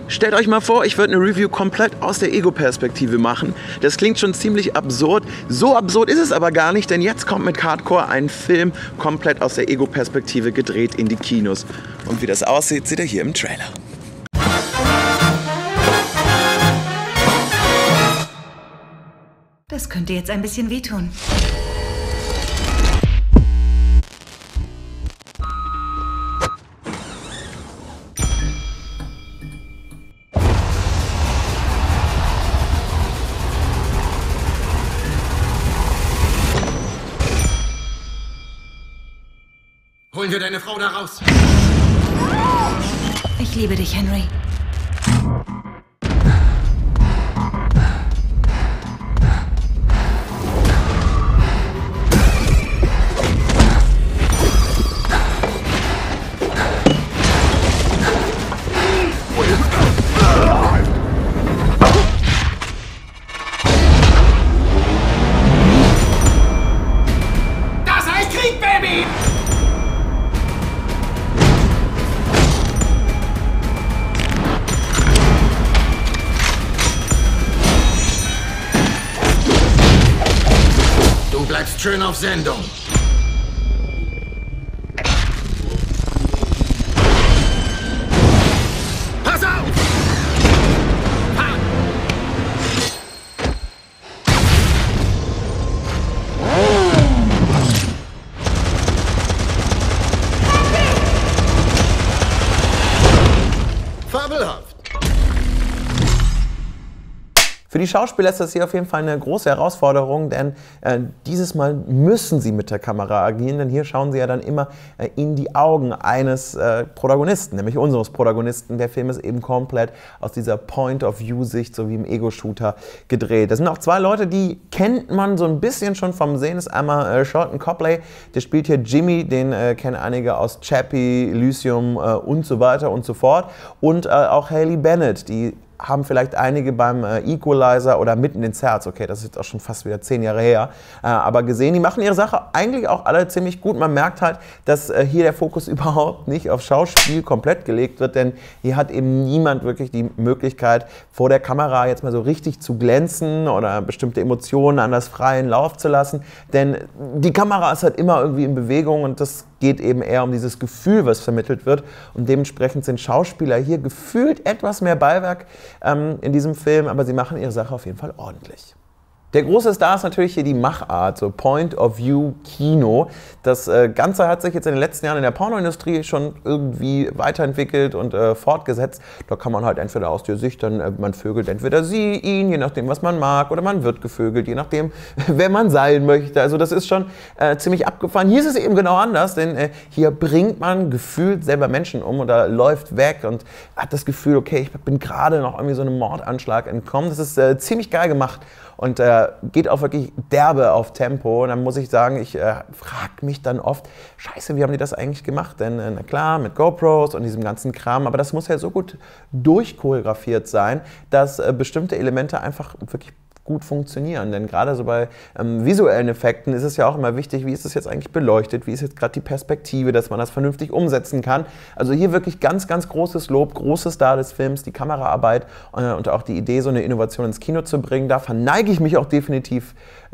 Stellt euch mal vor, ich würde eine Review komplett aus der Ego-Perspektive machen. Das klingt schon ziemlich absurd. So absurd ist es aber gar nicht, denn jetzt kommt mit Hardcore ein Film komplett aus der Ego-Perspektive gedreht in die Kinos. Und wie das aussieht, seht ihr hier im Trailer. Das könnte jetzt ein bisschen wehtun. Holen wir deine Frau da raus! Ich liebe dich, Henry. Das heißt Krieg, Baby! Du bleibst schön auf Sendung. Pass auf! Ha! Fabelhaft. Für die Schauspieler ist das hier auf jeden Fall eine große Herausforderung, denn dieses Mal müssen sie mit der Kamera agieren, denn hier schauen sie ja dann immer in die Augen eines Protagonisten, nämlich unseres Protagonisten. Der Film ist eben komplett aus dieser Point-of-View-Sicht, so wie im Ego-Shooter, gedreht. Das sind auch zwei Leute, die kennt man so ein bisschen schon vom Sehen. Das ist einmal Shelton Copley, der spielt hier Jimmy, den kennen einige aus Chappie, Elysium und so weiter und so fort. Und auch Haley Bennett, die haben vielleicht einige beim Equalizer oder Mitten ins Herz, okay, das ist jetzt auch schon fast wieder 10 Jahre her, aber gesehen, die machen ihre Sache eigentlich auch alle ziemlich gut. Man merkt halt, dass hier der Fokus überhaupt nicht auf Schauspiel komplett gelegt wird, denn hier hat eben niemand wirklich die Möglichkeit, vor der Kamera jetzt mal so richtig zu glänzen oder bestimmte Emotionen an das freien Lauf zu lassen, denn die Kamera ist halt immer irgendwie in Bewegung und das geht eben eher um dieses Gefühl, was vermittelt wird, und dementsprechend sind Schauspieler hier gefühlt etwas mehr Beiwerk in diesem Film, aber sie machen ihre Sache auf jeden Fall ordentlich. Der große Star ist natürlich hier die Machart, so Point-of-View-Kino. Das Ganze hat sich jetzt in den letzten Jahren in der Pornoindustrie schon irgendwie weiterentwickelt und fortgesetzt. Da kann man halt entweder aus der Sicht, man vögelt entweder sie, ihn, je nachdem, was man mag, oder man wird gevögelt, je nachdem, wer man sein möchte. Also das ist schon ziemlich abgefahren. Hier ist es eben genau anders, denn hier bringt man gefühlt selber Menschen um oder läuft weg und hat das Gefühl, okay, ich bin gerade noch irgendwie so einem Mordanschlag entkommen. Das ist ziemlich geil gemacht. Und geht auch wirklich derbe auf Tempo. Und dann muss ich sagen, ich frage mich dann oft, scheiße, wie haben die das eigentlich gemacht? Denn na klar, mit GoPros und diesem ganzen Kram, aber das muss ja so gut durchchoreografiert sein, dass bestimmte Elemente einfach wirklich gut funktionieren. Denn gerade so bei visuellen Effekten ist es ja auch immer wichtig, wie ist es jetzt eigentlich beleuchtet, wie ist jetzt gerade die Perspektive, dass man das vernünftig umsetzen kann. Also hier wirklich ganz, ganz großes Lob, großes Star des Films, die Kameraarbeit und auch die Idee, so eine Innovation ins Kino zu bringen. Da verneige ich mich auch definitiv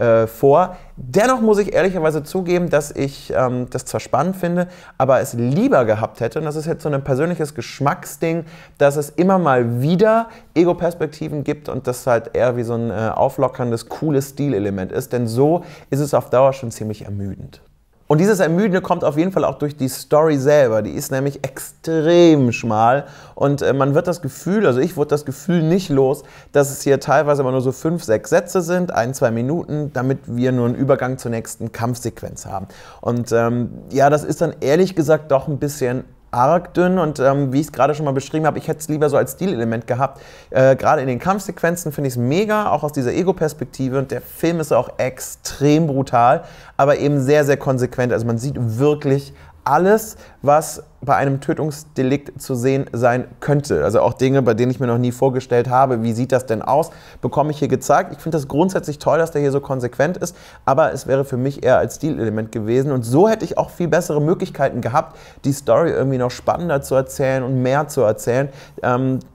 vor. Dennoch muss ich ehrlicherweise zugeben, dass ich das zwar spannend finde, aber es lieber gehabt hätte, und das ist jetzt so ein persönliches Geschmacksding, dass es immer mal wieder Ego-Perspektiven gibt und das halt eher wie so ein auflockerndes, cooles Stilelement ist, denn so ist es auf Dauer schon ziemlich ermüdend. Und dieses Ermüdende kommt auf jeden Fall auch durch die Story selber. Die ist nämlich extrem schmal und man wird das Gefühl, also ich wurde das Gefühl nicht los, dass es hier teilweise immer nur so 5, 6 Sätze sind, 1, 2 Minuten, damit wir nur einen Übergang zur nächsten Kampfsequenz haben. Und ja, das ist dann ehrlich gesagt doch ein bisschen arg dünn und wie ich es gerade schon mal beschrieben habe, ich hätte es lieber so als Stilelement gehabt. Gerade in den Kampfsequenzen finde ich es mega, auch aus dieser Ego-Perspektive, und der Film ist auch extrem brutal, aber eben sehr, sehr konsequent. Also man sieht wirklich alles, was bei einem Tötungsdelikt zu sehen sein könnte. Also auch Dinge, bei denen ich mir noch nie vorgestellt habe, wie sieht das denn aus, bekomme ich hier gezeigt. Ich finde das grundsätzlich toll, dass der hier so konsequent ist, aber es wäre für mich eher als Stilelement gewesen. Und so hätte ich auch viel bessere Möglichkeiten gehabt, die Story irgendwie noch spannender zu erzählen und mehr zu erzählen.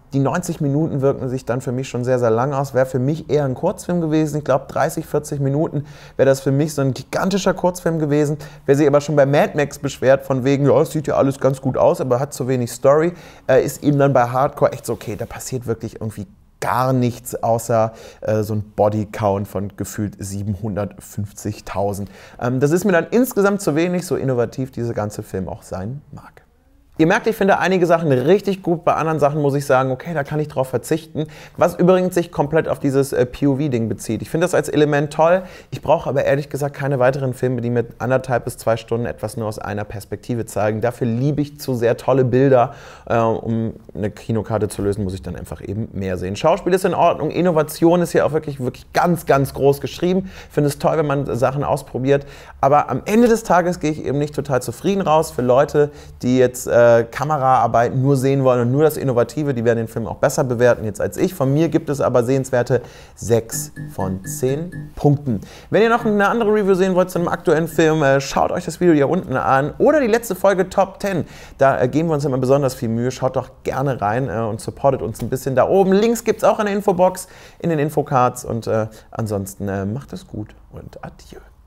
Die 90 Minuten wirken sich dann für mich schon sehr, sehr lang aus. Wäre für mich eher ein Kurzfilm gewesen. Ich glaube, 30, 40 Minuten wäre das für mich so ein gigantischer Kurzfilm gewesen. Wer sich aber schon bei Mad Max beschwert, von wegen, ja, es sieht ja alles ganz gut aus, aber hat zu wenig Story, ist ihm dann bei Hardcore echt so, okay, da passiert wirklich irgendwie gar nichts außer so ein Bodycount von gefühlt 750.000. Das ist mir dann insgesamt zu wenig, so innovativ dieser ganze Film auch sein mag. Ihr merkt, ich finde einige Sachen richtig gut, bei anderen Sachen muss ich sagen, okay, da kann ich drauf verzichten. Was übrigens sich komplett auf dieses POV-Ding bezieht. Ich finde das als Element toll, ich brauche aber ehrlich gesagt keine weiteren Filme, die mit 1,5 bis 2 Stunden etwas nur aus einer Perspektive zeigen. Dafür liebe ich zu sehr tolle Bilder. Um eine Kinokarte zu lösen, muss ich dann einfach eben mehr sehen. Schauspiel ist in Ordnung, Innovation ist hier auch wirklich ganz, ganz groß geschrieben. Ich finde es toll, wenn man Sachen ausprobiert, aber am Ende des Tages gehe ich eben nicht total zufrieden raus. Für Leute, die jetzt Kameraarbeit nur sehen wollen und nur das Innovative, die werden den Film auch besser bewerten jetzt als ich. Von mir gibt es aber sehenswerte 6 von 10 Punkten. Wenn ihr noch eine andere Review sehen wollt zu einem aktuellen Film, schaut euch das Video hier unten an oder die letzte Folge Top 10. Da geben wir uns immer besonders viel Mühe. Schaut doch gerne rein und supportet uns ein bisschen da oben. Links gibt es auch in der Infobox, in den Infocards und ansonsten macht es gut und adieu.